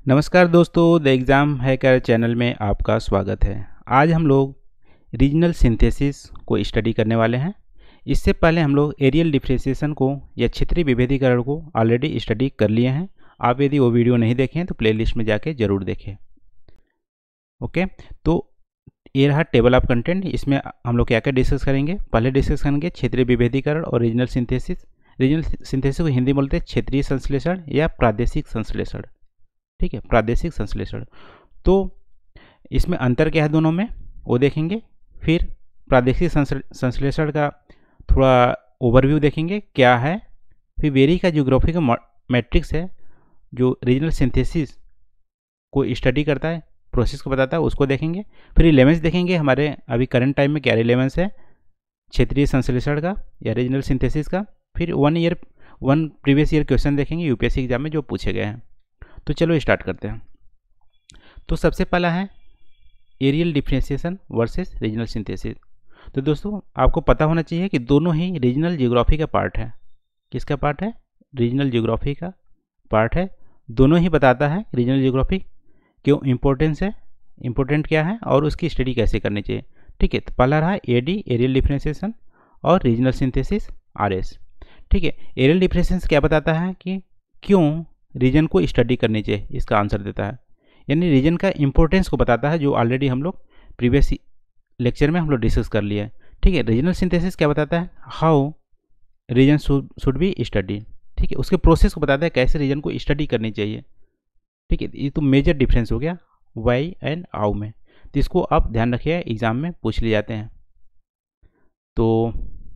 नमस्कार दोस्तों, the exam hacker channel में आपका स्वागत है। आज हम लोग रीजनल सिंथेसिस को स्टडी करने वाले हैं। इससे पहले हम लोग एरियल डिफरेंशिएशन को या क्षेत्रीय विभेदीकरण को ऑलरेडी स्टडी कर लिए हैं। आप यदि वो वीडियो नहीं देखें हैं तो प्लेलिस्ट में जाके ज़रूर देखें। ओके, तो ये रहा टेबल ऑफ कंटेंट। इसमें हम लोग क्या क्या डिस्कस करेंगे। पहले डिस्कस करेंगे क्षेत्रीय विभेदीकरण और रीजनल सिंथेसिस। रीजनल सिंथेसिस को हिंदी बोलते हैं क्षेत्रीय संश्लेषण या प्रादेशिक संश्लेषण। ठीक है, प्रादेशिक संश्लेषण। तो इसमें अंतर क्या है दोनों में वो देखेंगे। फिर प्रादेशिक संश्लेषण का थोड़ा ओवरव्यू देखेंगे क्या है। फिर वेरी का ज्योग्राफिकल मैट्रिक्स है जो रीजनल सिंथेसिस को स्टडी करता है, प्रोसेस को बताता है, उसको देखेंगे। फिर रिलेवेंस देखेंगे हमारे अभी करंट टाइम में क्या रिलेवेंस है क्षेत्रीय संश्लेषण का या रीजनल सिंथेसिस का। फिर वन प्रीवियस ईयर क्वेश्चन देखेंगे यूपीएससी एग्जाम में जो पूछे गए हैं। तो चलो स्टार्ट करते हैं। तो सबसे पहला है areal differentiation versus regional synthesis. तो दोस्तों आपको पता होना चाहिए कि दोनों ही रीजनल ज्योग्राफी का पार्ट है। किसका पार्ट है? रीजनल ज्योग्राफी का पार्ट है। दोनों ही बताता है रीजनल ज्योग्राफी क्यों इम्पोर्टेंस है, इम्पोर्टेंट क्या है और उसकी स्टडी कैसे करनी चाहिए। ठीक है, तो पहला रहा एडी एरियल डिफरेंशिएशन और रीजनल सिंथेसिस आरएस। ठीक है, एरियल डिफरेंशिएशन क्या बताता है कि क्यों रीजन को स्टडी करनी चाहिए, इसका आंसर देता है। यानी रीजन का इंपॉर्टेंस को बताता है जो ऑलरेडी हम लोग प्रीवियस लेक्चर में हम लोग डिस्कस कर लिए। ठीक है, रीजनल सिंथेसिस क्या बताता है? How region should be study. ठीक है, उसके प्रोसेस को बताता है कैसे रीजन को स्टडी करनी चाहिए। ठीक है, ये तो मेजर डिफरेंस हो गया वाई एंड आउ में। तो इसको आप ध्यान रखिए, एग्जाम में पूछ लिए जाते हैं। तो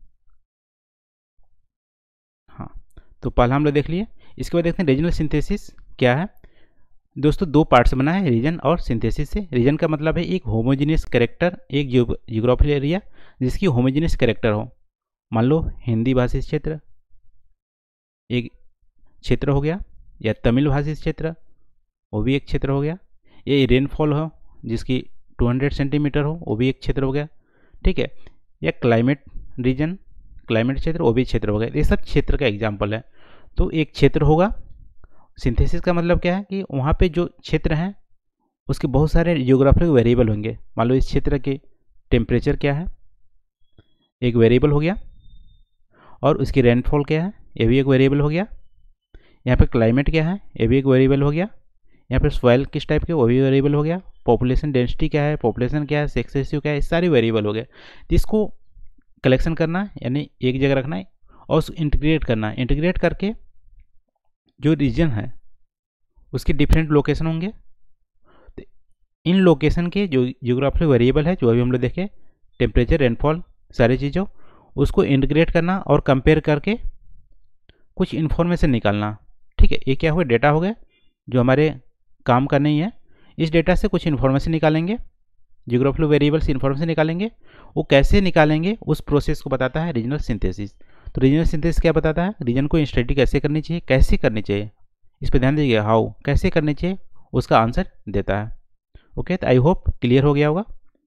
हाँ, तो पहला हम लोग देख लिए। इसके बाद देखते हैं रीजनल सिंथेसिस क्या है। दोस्तों दो पार्ट से बना है रीजन और सिंथेसिस से। रीजन का मतलब है एक होमोजीनियस कैरेक्टर, एक जियोग्राफिकल एरिया जिसकी होमोजीनियस कैरेक्टर हो। मान लो हिंदी भाषी क्षेत्र एक क्षेत्र हो गया, या तमिल भाषी क्षेत्र वो भी एक क्षेत्र हो गया, ये रेनफॉल हो जिसकी 200 सेंटीमीटर हो वो भी एक क्षेत्र हो गया। ठीक है, या क्लाइमेट रीजन, क्लाइमेट क्षेत्र वो भी क्षेत्र हो गया। ये सब क्षेत्र का एग्जाम्पल है। तो एक क्षेत्र होगा। सिंथेसिस का मतलब क्या है कि वहाँ पे जो क्षेत्र हैं उसके बहुत सारे जियोग्राफिकल वेरिएबल होंगे। मान लो इस क्षेत्र के टेम्परेचर क्या है, एक वेरिएबल हो गया, और उसकी रेनफॉल क्या है ये भी एक वेरिएबल हो गया। यहाँ पे क्लाइमेट क्या है ये भी एक वेरिएबल हो गया। यहाँ पे सॉइल किस टाइप के वो भी वेरिएबल हो गया। पॉपुलेशन डेंसिटी क्या है, पॉपुलेशन क्या है, सेक्स रेशियो क्या है, ये सारे वेरिएबल हो गए। तो इसको कलेक्शन करना है यानी एक जगह रखना है और उसको इंटीग्रेट करना है। इंटीग्रेट करके जो रीजन है उसके डिफरेंट लोकेशन होंगे। तो इन लोकेशन के जो जियोग्राफिकल वेरिएबल है जो अभी हम लोग देखे, टेम्परेचर, रेनफॉल, सारी चीज़ों, उसको इंटीग्रेट करना और कंपेयर करके कुछ इन्फॉर्मेशन निकालना। ठीक है, ये क्या हुआ? डेटा हो गया जो हमारे काम का नहीं है। इस डेटा से कुछ इन्फॉर्मेशन निकालेंगे, जियोग्राफिकल वेरिएबल से इन्फॉर्मेशन निकालेंगे। वो कैसे निकालेंगे उस प्रोसेस को बताता है रीजनल सिंथेसिस। तो रीजनल सिंथेसिस क्या बताता है? रीजन को स्टडी कैसे करनी चाहिए, कैसे करनी चाहिए, इस पर ध्यान दीजिए। हाउ कैसे करनी चाहिए उसका आंसर देता है। ओके, तो आई होप क्लियर हो गया होगा।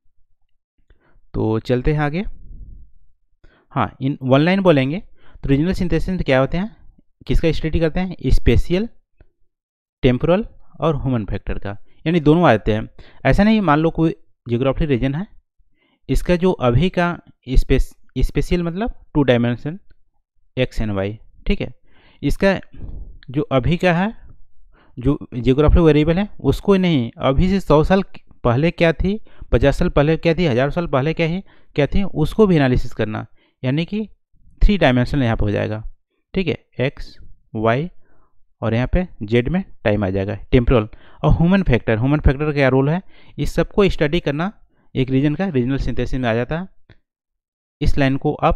तो चलते हैं आगे। हाँ, इन वन लाइन बोलेंगे तो रीजनल सिंथेसिस क्या होते हैं, किसका स्टडी करते हैं? स्पेशियल, टेम्पोरल और ह्यूमन फैक्टर का, यानी दोनों आते हैं। ऐसा नहीं मान लो कोई जियोग्राफिकल रीजन है, इसका जो अभी का स्पेशियल मतलब 2 डायमेंशन एक्स एंड वाई। ठीक है, इसका जो अभी का है जो जियोग्राफिकल वेरिएबल है उसको नहीं, अभी से 100 साल पहले क्या थी, 50 साल पहले क्या थी, 1000 साल पहले क्या थी उसको भी एनालिसिस करना। यानी कि 3 डायमेंशन यहाँ पर हो जाएगा। ठीक है, एक्स वाई और यहाँ पे जेड में टाइम आ जाएगा, टेम्पोरल। और ह्यूमन फैक्टर का क्या रोल है, इस सबको स्टडी करना एक रीजन का रीजनल सिंथेसिस में आ जाता है। इस लाइन को आप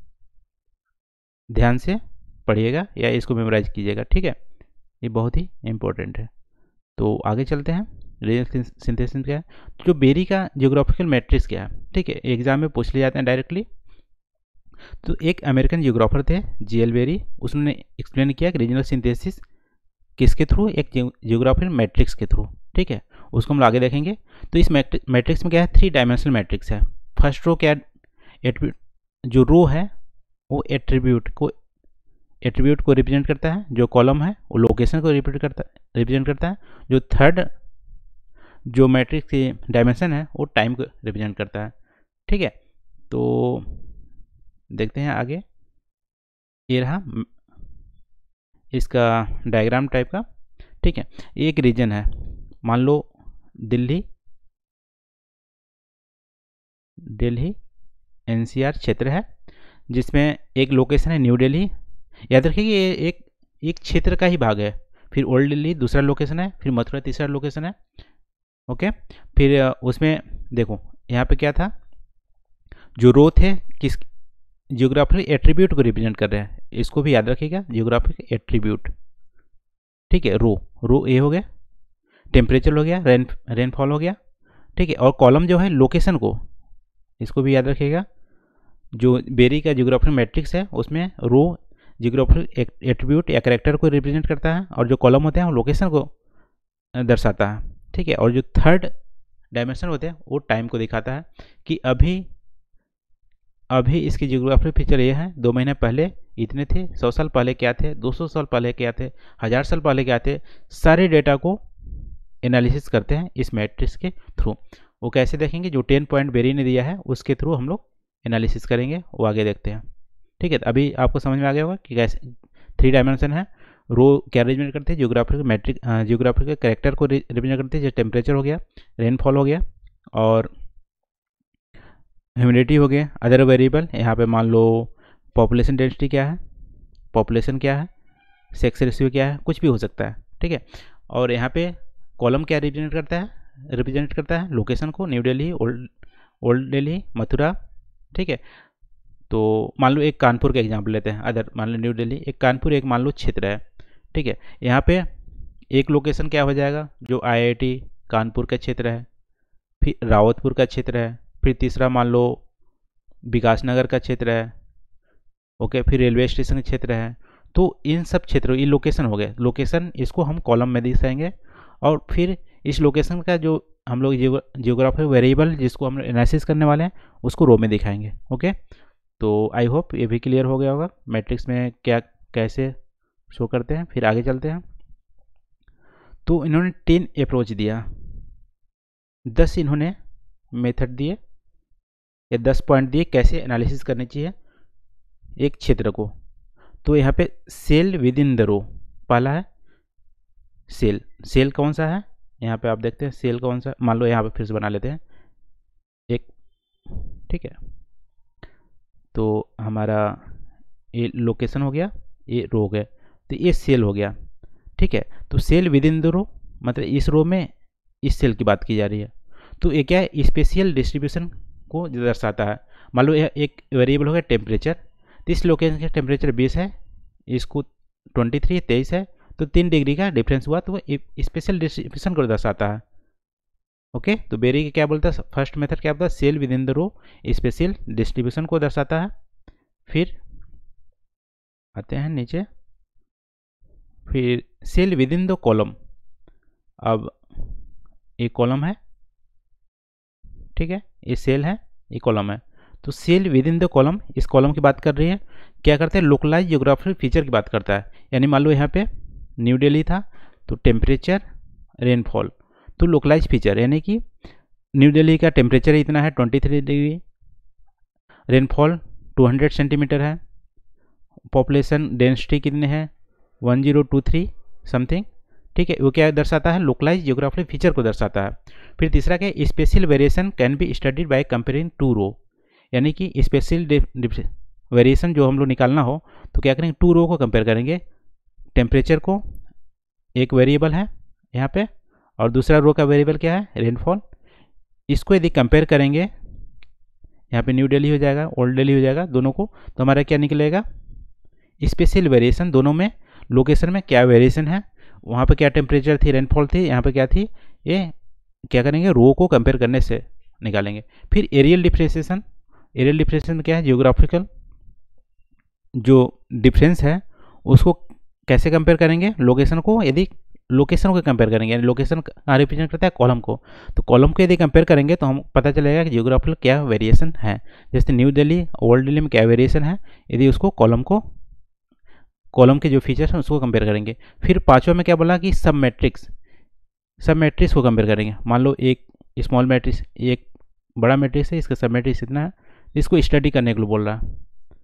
ध्यान से पढ़िएगा या इसको मेमोराइज कीजिएगा। ठीक है, ये बहुत ही इम्पोर्टेंट है। तो आगे चलते हैं। रीजनल सिंथेसिस क्या है, जो बेरी का जियोग्राफिकल मैट्रिक्स क्या है। ठीक है, एग्जाम में पूछ लिए जाते हैं डायरेक्टली। तो एक अमेरिकन जियोग्राफर थे जीएल बेरी, उसने एक्सप्लेन किया कि रीजनल सिंथेसिस किसके थ्रू, एक जियोग्राफिकल मैट्रिक्स के थ्रू। ठीक है, उसको हम आगे देखेंगे। तो इस मैट्रिक्स में क्या है, 3 डायमेंशनल मैट्रिक्स है। फर्स्ट रो क्या, जो रो है वो एट्रीब्यूट को एट्रीब्यूट को रिप्रेजेंट करता है, जो कॉलम है वो लोकेशन को रिप्रेजेंट करता है, जो थर्ड जो मैट्रिक्स की डायमेंशन है वो टाइम को रिप्रेजेंट करता है। ठीक है, तो देखते हैं आगे। ये रहा इसका डायग्राम टाइप का। ठीक है, एक रीजन है, मान लो दिल्ली एनसीआर क्षेत्र है, जिसमें एक लोकेशन है न्यू दिल्ली। याद रखिए कि ये एक क्षेत्र का ही भाग है। फिर ओल्ड दिल्ली दूसरा लोकेशन है, फिर मथुरा तीसरा लोकेशन है। ओके, फिर उसमें देखो यहाँ पे क्या था, जो रो थे किस जियोग्राफिक एट्रीब्यूट को रिप्रेजेंट कर रहे हैं, इसको भी याद रखिएगा, जियोग्राफिक एट्रीब्यूट। ठीक है, रो ए हो गया, टेम्परेचर हो गया, रेनफॉल हो गया। ठीक है, और कॉलम जो है लोकेशन को, इसको भी याद रखिएगा, जो बेरी का जियोग्राफिक मैट्रिक्स है उसमें रो जियोग्राफिक एट्रीब्यूट या कैरेक्टर को रिप्रेजेंट करता है, और जो कॉलम होते हैं वो लोकेशन को दर्शाता है। ठीक है, और जो थर्ड डायमेंशन होते हैं वो टाइम को दिखाता है कि अभी इसकी जियोग्राफिक फीचर ये है, 2 महीने पहले इतने थे, 100 साल पहले क्या थे, 200 साल पहले क्या थे, 1000 साल पहले क्या थे। सारे डेटा को एनालिसिस करते हैं इस मैट्रिक्स के थ्रू। वो कैसे देखेंगे, जो 10 पॉइंट बेरी ने दिया है उसके थ्रू हम लोग एनालिसिस करेंगे, वो आगे देखते हैं। ठीक है, अभी आपको समझ में आ गया होगा कि कैसे 3 डायमेंशन है। रो क्या रिप्रेजेंट करते हैं, जियोग्राफिक कैरेक्टर को रिप्रेजेंट करते हैं, जैसे टेम्परेचर हो गया, रेनफॉल हो गया, और ह्यूमिडिटी हो गया। अदर वेरिएबल यहाँ पे मान लो पॉपुलेशन डेंसिटी क्या है, पॉपुलेशन क्या है, सेक्स रेशियो क्या है, कुछ भी हो सकता है। ठीक है, और यहाँ पे कॉलम क्या रिप्रेजेंट करता है लोकेशन को, न्यू दिल्ली, ओल्ड दिल्ली, मथुरा। ठीक है, तो मान लो एक कानपुर का एग्जाम्पल लेते हैं, अदर मान लो न्यू दिल्ली, एक कानपुर, एक मान लो क्षेत्र है। ठीक है, यहाँ पे एक लोकेशन क्या हो जाएगा, जो आईआईटी कानपुर का क्षेत्र है, फिर रावतपुर का क्षेत्र है, फिर तीसरा मान लो विकासनगर का क्षेत्र है। ओके, फिर रेलवे स्टेशन का क्षेत्र है। तो इन सब क्षेत्रों, ये लोकेशन हो गए, लोकेशन इसको हम कॉलम में दिखाएंगे, और फिर इस लोकेशन का जो हम लोग जियोग्राफिक वेरिएबल जिसको हम एनालिसिस करने वाले हैं उसको रो में दिखाएंगे। ओके, तो आई होप ये भी क्लियर हो गया होगा मैट्रिक्स में क्या कैसे शो करते हैं। फिर आगे चलते हैं। तो इन्होंने 10 अप्रोच दिया, 10 इन्होंने मेथड दिए या 10 पॉइंट दिए कैसे एनालिसिस करनी चाहिए एक क्षेत्र को। तो यहाँ पे cell within the row, पहला है सेल कौन सा है, यहाँ पे आप देखते हैं सेल कौन सा, मान लो यहाँ पे फिर से बना लेते हैं एक। ठीक है, तो हमारा ये लोकेशन हो गया, ये रो हो गया, तो ये सेल हो गया। ठीक है, तो cell within the row मतलब इस रो में इस सेल की बात की जा रही है। तो ये क्या है, स्पेशियल डिस्ट्रीब्यूशन को दर्शाता है। मान लो एक वेरिएबल हो गया टेम्परेचर, तो इस लोकेशन का टेम्परेचर 20 है, इसको 23 है, तो 3 डिग्री का डिफरेंस हुआ, तो वो स्पेशल डिस्ट्रीब्यूशन को दर्शाता है। ओके, तो बेरी क्या बोलता है, फर्स्ट मेथड क्या बोलता है, cell within the row spatial distribution को दर्शाता है। फिर आते हैं नीचे, फिर cell within the column, अब ये कॉलम है। ठीक है, ये सेल है, ये कॉलम है, तो cell within the column, इस कॉलम की बात कर रही है, क्या करते हैं, लोकलाइज जियोग्राफिक फीचर की बात करता है। यानी मान लो यहाँ पे न्यू दिल्ली था, तो टेम्परेचर, रेनफॉल, तो लोकलाइज फीचर, यानी कि न्यू दिल्ली का टेम्परेचर इतना है 23 डिग्री, रेनफॉल 200 सेंटीमीटर है, पॉपुलेशन डेंसिटी कितने हैं 1023 समथिंग। ठीक है, वो क्या दर्शाता है, लोकलाइज जियोग्राफिक फीचर को दर्शाता है। फिर तीसरा क्या है, spatial variation can be studied by comparing 2 row, यानी कि स्पेशल वेरिएशन जो हम लोग निकालना हो तो क्या करेंगे, 2 रो को कंपेयर करेंगे। टेम्परेचर को एक वेरिएबल है यहाँ पे, और दूसरा रो का वेरिएबल क्या है, रेनफॉल। इसको यदि कंपेयर करेंगे, यहाँ पे न्यू दिल्ली हो जाएगा, ओल्ड दिल्ली हो जाएगा, दोनों को, तो हमारा क्या निकलेगा, स्पेशल वेरिएशन, दोनों में लोकेशन में क्या वेरिएशन है, वहाँ पे क्या टेम्परेचर थी, रेनफॉल थी, यहाँ पे क्या थी, ये क्या करेंगे, रो को कंपेयर करने से निकालेंगे। फिर एरियल डिफरेंशिएशन क्या है, जियोग्राफिकल जो डिफरेंस है उसको कैसे कंपेयर करेंगे, लोकेशन को, यदि लोकेशन को कंपेयर करेंगे, यानी लोकेशन कहाँ रिप्रेजेंट करता है, कॉलम को, तो कॉलम को यदि कंपेयर करेंगे तो हम पता चलेगा कि जियोग्राफिकल क्या वेरिएशन है। जैसे न्यू दिल्ली ओल्ड दिल्ली में क्या वेरिएशन है, यदि उसको कॉलम को कॉलम के जो फीचर्स हैं उसको कंपेयर करेंगे। फिर पांचवा में क्या बोला कि सब मैट्रिक्स को कंपेयर करेंगे। मान लो एक स्मॉल मैट्रिक्स, एक बड़ा मैट्रिक्स है, इसका सब मैट्रिक्स इतना है, इसको स्टडी करने के लिए बोल रहा है।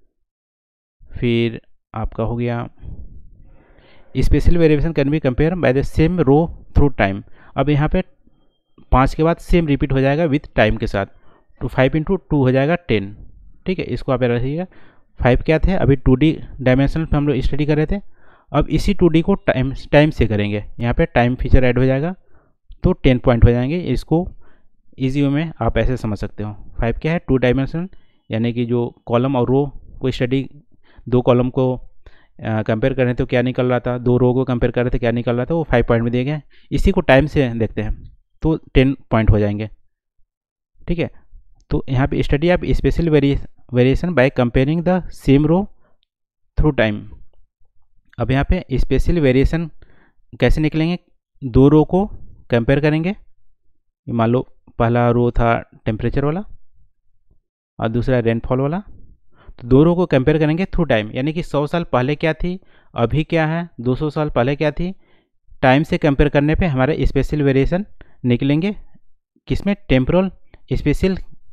फिर आपका हो गया spatial variation can be compare by the same row through time. अब यहाँ पे 5 के बाद सेम रिपीट हो जाएगा विथ टाइम के साथ, तो 5 × 2 हो जाएगा 10। ठीक है, इसको आप याद रखिएगा। 5 क्या थे, अभी 2D डायमेंशनल पे हम लोग स्टडी कर रहे थे, अब इसी 2D को टाइम से करेंगे। यहाँ पे टाइम फीचर ऐड हो जाएगा तो 10 पॉइंट हो जाएंगे। इसको इजी वे में आप ऐसे समझ सकते हो। 5 क्या है, 2 डायमेंशनल, यानी कि जो कॉलम और रो को स्टडी, 2 कॉलम को कंपेयर कर रहे थे तो क्या निकल रहा था, 2 रो को कंपेयर कर रहे थे क्या निकल रहा था, वो 5 पॉइंट में दिए गए। इसी को टाइम से देखते हैं तो 10 पॉइंट हो जाएंगे। ठीक है, तो यहाँ पे स्टडी आप spatial variation by comparing the same row through time. अब यहाँ पे स्पेशल वेरिएशन कैसे निकलेंगे, 2 रो को कंपेयर करेंगे। मान लो पहला रो था टेम्परेचर वाला और दूसरा रेनफॉल वाला, तो 2 रो को कंपेयर करेंगे थ्रू टाइम, यानी कि 100 साल पहले क्या थी, अभी क्या है, 200 साल पहले क्या थी। टाइम से कंपेयर करने पे हमारे स्पेशल वेरिएशन निकलेंगे, किसमें, टेम्पोरल स्पेशल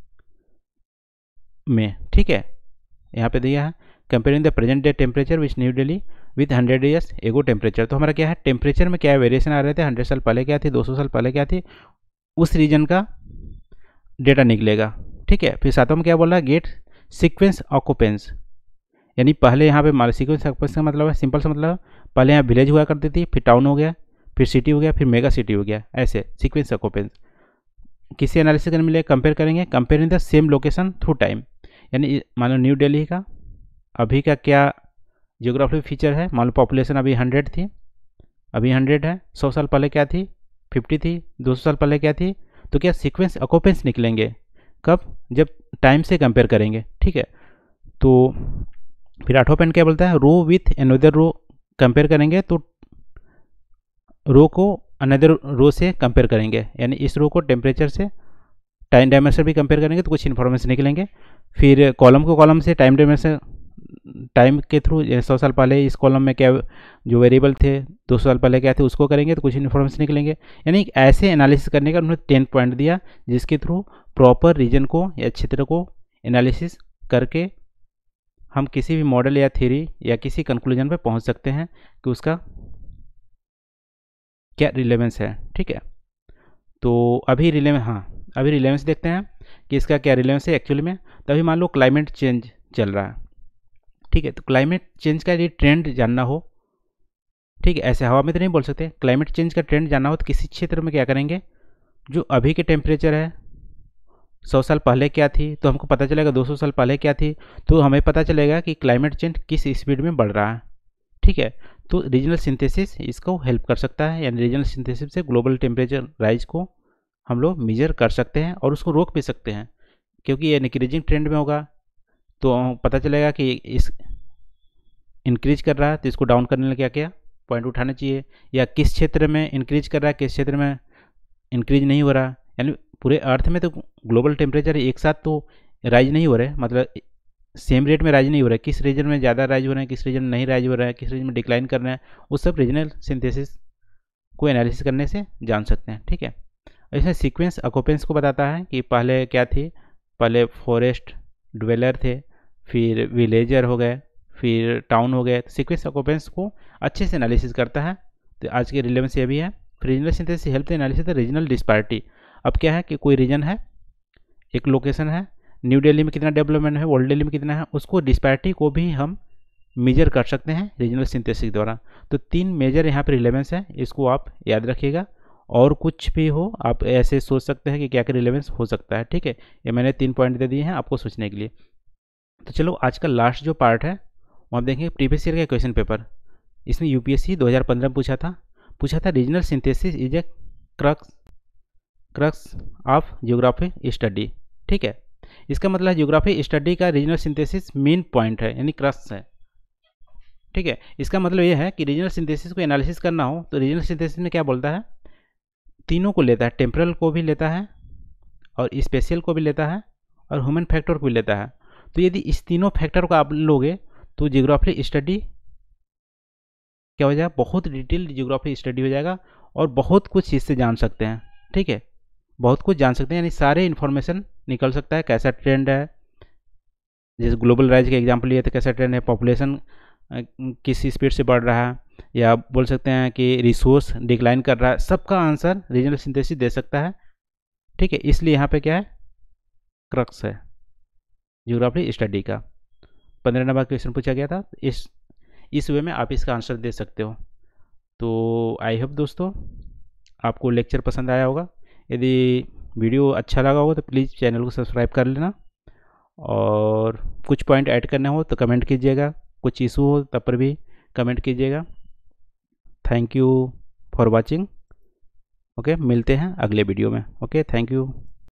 में। ठीक है, यहाँ पे दिया है comparing the present day temperature which new Delhi with 100 years ago temperature. तो हमारा क्या है, टेम्परेचर में क्या वेरिएशन आ रहे थे, 100 साल पहले क्या थी, 200 साल पहले क्या थी, उस रीजन का डेटा निकलेगा। ठीक है, फिर सातवां में क्या बोल रहा है, गेट सीक्वेंस ऑक्यूपेंस, यानी पहले यहाँ पे हमारे सीक्वेंस ऑक्यूपेंस का मतलब है, सिंपल सा मतलब पहले यहाँ विलेज हुआ करती थी, फिर टाउन हो गया, फिर सिटी हो गया, फिर मेगा सिटी हो गया, ऐसे सीक्वेंस ऑक्यूपेंस। किसी एनालिसिस करने मिले, कंपेयर करेंगे, comparing the same location through time, यानी मान लो न्यू दिल्ली का अभी का क्या जियोग्राफिक फीचर है। मान लो पॉपुलेशन अभी 100 थी, अभी 100 है, 100 साल पहले क्या थी, 50 थी, 200 साल पहले क्या थी, तो क्या सीक्वेंस ऑक्यूपेंस निकलेंगे, कब, जब टाइम से कंपेयर करेंगे। ठीक है, तो फिर 8वां पॉइंट क्या बोलता है, row with another row compare करेंगे, तो रो को अनदर रो से कंपेयर करेंगे, यानी इस रो को टेम्परेचर से टाइम डायमेंशन भी कंपेयर करेंगे तो कुछ इन्फॉर्मेशन निकलेंगे। फिर कॉलम को कॉलम से टाइम डायमेंशन, टाइम के थ्रू 100 साल पहले इस कॉलम में क्या जो वेरिएबल थे, 200 साल पहले क्या थे, उसको करेंगे तो कुछ इन्फॉर्मेशन निकलेंगे। यानी ऐसे एनालिसिस करने का उन्होंने 10 पॉइंट दिया, जिसके थ्रू प्रॉपर रीजन को या क्षेत्र को एनालिसिस करके हम किसी भी मॉडल या थ्योरी या किसी कंक्लूजन पे पहुंच सकते हैं कि उसका क्या रिलेवेंस है। ठीक है, तो अभी रिलेवेंस देखते हैं कि इसका क्या रिलेवेंस है एक्चुअली में। तो अभी मान लो क्लाइमेट चेंज चल रहा है, ठीक है, तो क्लाइमेट चेंज का यदि ट्रेंड जानना हो, ठीक है, ऐसे हवा में तो नहीं बोल सकते, क्लाइमेट चेंज का ट्रेंड जानना हो तो किसी क्षेत्र में क्या करेंगे, जो अभी के टेम्परेचर है 100 साल पहले क्या थी, तो हमको पता चलेगा 200 साल पहले क्या थी, तो हमें पता चलेगा कि क्लाइमेट चेंज किस स्पीड में बढ़ रहा है। ठीक है, तो रीजनल सिंथेसिस इसको हेल्प कर सकता है, यानी रीजनल सिंथेसिस से ग्लोबल टेम्परेचर राइज को हम लोग मेजर कर सकते हैं और उसको रोक भी सकते हैं, क्योंकि ये इंक्रीजिंग ट्रेंड में होगा तो पता चलेगा कि इस इंक्रीज कर रहा है तो इसको डाउन करने के क्या क्या पॉइंट उठाने चाहिए, या किस क्षेत्र में इंक्रीज कर रहा है, किस क्षेत्र में इंक्रीज नहीं हो रहा। यानी पूरे अर्थ में तो ग्लोबल टेम्परेचर एक साथ तो राइज नहीं हो रहे, मतलब सेम रेट में राइज नहीं हो रहा है, किस रीजन में ज़्यादा राइज हो रहे हैं, किस रीजन में नहीं राइज हो रहा है, किस रीजन में डिक्लाइन कर रहे हैं, वो सब रीजनल सिंथेसिस को एनालिसिस करने से जान सकते हैं। ठीक है, इसमें सीक्वेंस ऑक्यूपेंस को बताता है कि पहले क्या थी, पहले फॉरेस्ट ड्वेलर थे, फिर विलेजर हो गए, फिर टाउन हो गए। सीक्वेंस ऑक्यूपेंस को अच्छे से एनालिसिस करता है। तो आज के रिलेवेंस ये भी है। Regional synthesis help analysis the regional disparity. अब क्या है कि कोई रीजन है, एक लोकेशन है, न्यू दिल्ली में कितना डेवलपमेंट है, ओल्ड दिल्ली में कितना है, उसको डिस्पैरिटी को भी हम मेजर कर सकते हैं रीजनल सिंथेसिस द्वारा। तो 3 मेजर यहाँ पर रिलेवेंस है, इसको आप याद रखिएगा। और कुछ भी हो आप ऐसे सोच सकते हैं कि क्या क्या रिलेवेंस हो सकता है। ठीक है, ये मैंने 3 पॉइंट दे दिए हैं आपको सोचने के लिए। तो चलो आज का लास्ट जो पार्ट है वो आप देखेंगे प्रीवियस ईयर का क्वेश्चन पेपर। इसमें यूपीएससी 2015 में पूछा था regional synthesis is a crux of geography study. ठीक है, इसका मतलब है जियोग्राफी स्टडी का रीजनल सिंथेसिस मेन पॉइंट है, यानी क्रक्स है। ठीक है, इसका मतलब ये है कि रीजनल सिंथेसिस को एनालिसिस करना हो तो रीजनल सिंथेसिस में क्या बोलता है, तीनों को लेता है, टेम्परल को भी लेता है और स्पेशियल को भी लेता है और ह्यूमन फैक्टर को भी लेता है। तो यदि इस तीनों फैक्टर को आप लोगे तो जियोग्राफी स्टडी क्या हो जाएगा, बहुत डिटेल जियोग्राफी स्टडी हो जाएगा और बहुत कुछ चीज़ से जान सकते हैं। ठीक है, बहुत कुछ जान सकते हैं, यानी सारे इन्फॉर्मेशन निकल सकता है, कैसा ट्रेंड है। जैसे ग्लोबल राइज का एग्जांपल लिए तो कैसा ट्रेंड है, पॉपुलेशन किस स्पीड से बढ़ रहा है, या बोल सकते हैं कि रिसोर्स डिक्लाइन कर रहा है, सबका आंसर रीजनल सिंथेसिस दे सकता है। ठीक है, इसलिए यहाँ पे क्या है, क्रक्स है जियोग्राफी स्टडी का। 15 नंबर क्वेश्चन पूछा गया था, इस वे में आप इसका आंसर दे सकते हो। तो आई होप दोस्तों आपको लेक्चर पसंद आया होगा। यदि वीडियो अच्छा लगा हो तो प्लीज़ चैनल को सब्सक्राइब कर लेना, और कुछ पॉइंट ऐड करने हो तो कमेंट कीजिएगा, कुछ इशू हो तब पर भी कमेंट कीजिएगा। Thank you for watching. Okay, मिलते हैं अगले वीडियो में। Okay, thank you.